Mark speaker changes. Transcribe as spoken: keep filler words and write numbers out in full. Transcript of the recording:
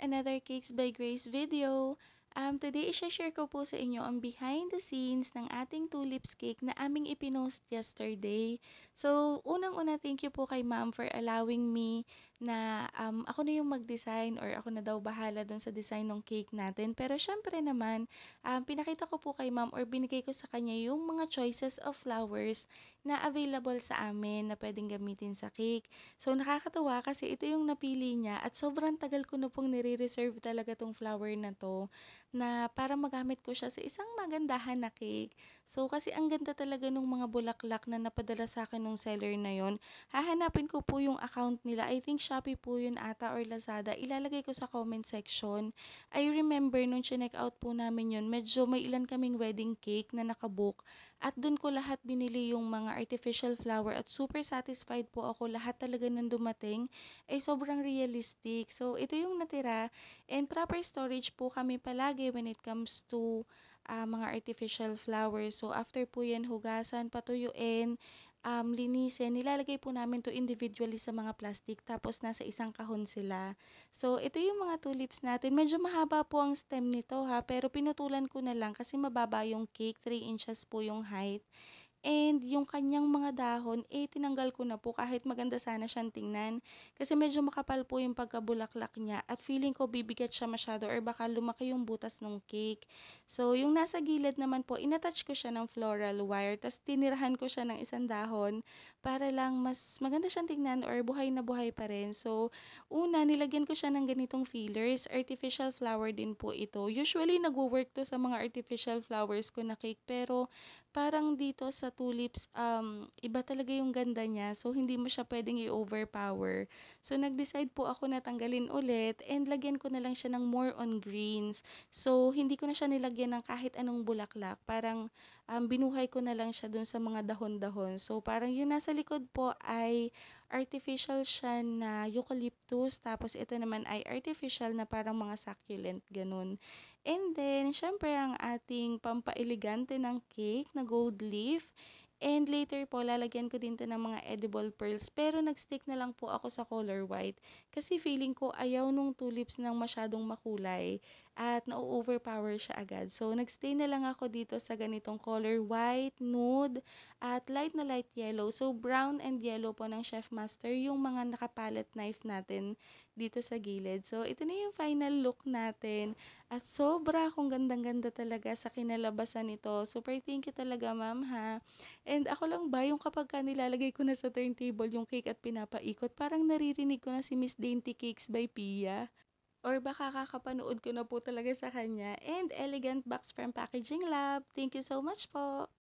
Speaker 1: another Cakes by Grace video. Um, today, i-share ko po sa inyo ang behind the scenes ng ating tulips cake na aming ipinost yesterday. So, unang-una, thank you po kay ma'am for allowing me na um, ako na yung mag-design or ako na daw bahala dun sa design ng cake natin. Pero syempre naman, um, pinakita ko po kay ma'am or binigay ko sa kanya yung mga choices of flowers na available sa amin na pwedeng gamitin sa cake. So, nakakatuwa kasi ito yung napili niya at sobrang tagal ko na pong nire-reserve talaga tong flower na to na para magamit ko siya sa isang magandahan na cake. So, kasi ang ganda talaga nung mga bulaklak na napadala sa akin nung seller na yon. Hahanapin ko po yung account nila. I think Shopee po yun ata or Lazada. Ilalagay ko sa comment section. I remember nung chinek out po namin yun, medyo may ilan kaming wedding cake na nakabook. At dun ko lahat binili yung mga artificial flower at super satisfied po ako. Lahat talaga nang dumating ay sobrang realistic. So, ito yung natira. And proper storage po kami palagi when it comes to uh, mga artificial flowers. So, after po yan, hugasan, patuyuin, um, linisin. Nilalagay po namin to individually sa mga plastic. Tapos, nasa isang kahon sila. So, ito yung mga tulips natin. Medyo mahaba po ang stem nito ha. Pero pinutulan ko na lang kasi mababa yung cake. three inches po yung height. And yung kanyang mga dahon, eh tinanggal ko na po kahit maganda sana siyang tingnan. Kasi medyo makapal po yung pagkabulaklak niya at feeling ko bibigat siya masyado or baka lumaki yung butas ng cake. So yung nasa gilid naman po, inattach ko siya ng floral wire. Tapos tinirahan ko siya ng isang dahon para lang mas maganda siyang tingnan or buhay na buhay pa rin. So una, nilagyan ko siya ng ganitong fillers. Artificial flower din po ito. Usually nagwo-work to sa mga artificial flowers ko na cake pero parang dito sa tulips, um, iba talaga yung ganda niya. So, hindi mo siya pwedeng i-overpower. So, nag-decide po ako na tanggalin ulit and lagyan ko na lang siya ng more on greens. So, hindi ko na siya nilagyan ng kahit anong bulaklak. Parang um, binuhay ko na lang siya dun sa mga dahon-dahon. So, parang yung nasa likod po ay artificial siya na eucalyptus. Tapos, ito naman ay artificial na parang mga succulent, ganun. And then, syempre, ang ating pampaelegante ng cake na gold leaf. And later po, lalagyan ko din to ng mga edible pearls. Pero nag-stick na lang po ako sa color white. Kasi feeling ko ayaw nung tulips ng masyadong makulay. At na-overpower siya agad. So, nagstay na lang ako dito sa ganitong color white, nude, at light na light yellow. So, brown and yellow po ng Chef Master yung mga nakapalet knife natin dito sa gilid. So, ito na yung final look natin. At sobra akong gandang-ganda talaga sa kinalabasan nito. Super thank you talaga, ma'am, ha. And ako lang ba, yung kapag ka nilalagay ko na sa turntable yung cake at pinapaikot, parang naririnig ko na si Miss Dainty Cakes by Pia. Or baka kakapanood ko na po talaga sa kanya. And Elegant Box from Packaging Lab. Thank you so much po.